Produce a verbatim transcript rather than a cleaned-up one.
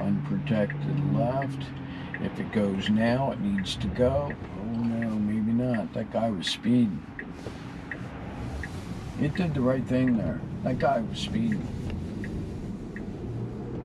unprotected left. If it goes now, it needs to go. Oh no, maybe not. That guy was speeding. It did the right thing there. That guy was speeding.